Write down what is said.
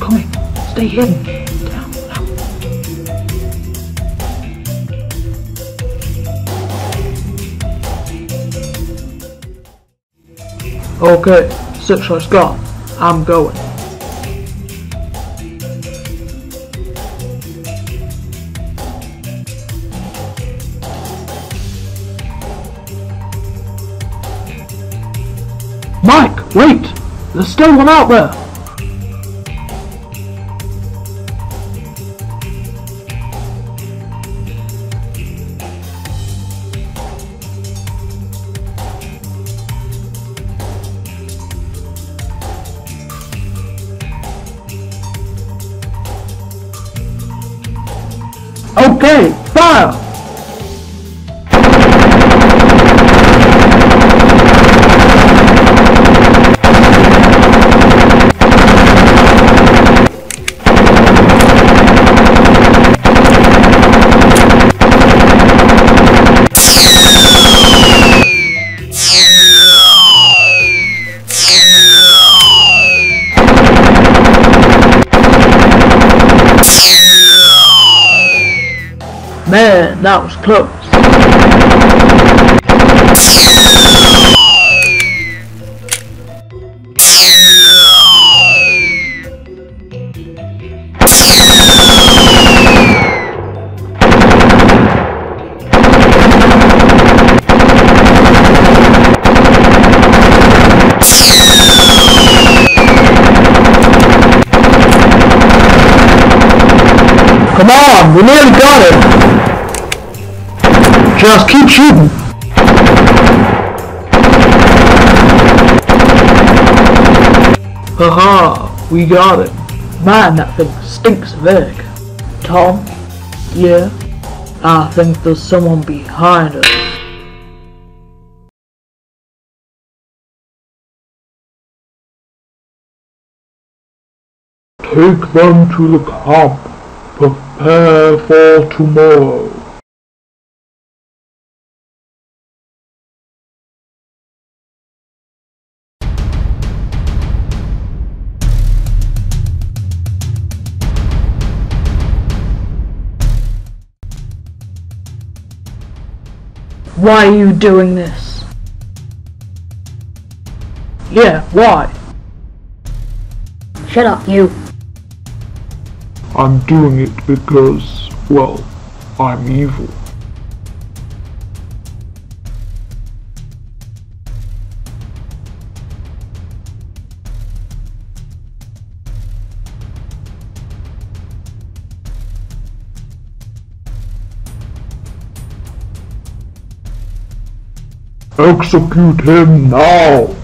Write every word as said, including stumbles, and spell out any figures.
coming. Stay hidden. Down, down. Okay, Citro's gone. I'm going. Mike, wait! There's still one out there! Okay, fire! Man, that was close. Come on, we nearly got it. Just keep shooting. Haha, we got it. Man, that thing stinks of egg. Tom? Yeah? I think there's someone behind us. Take them to the camp. Prepare for tomorrow. Why are you doing this? Yeah, why? Shut up, you. I'm doing it because, well, I'm evil. Execute him now!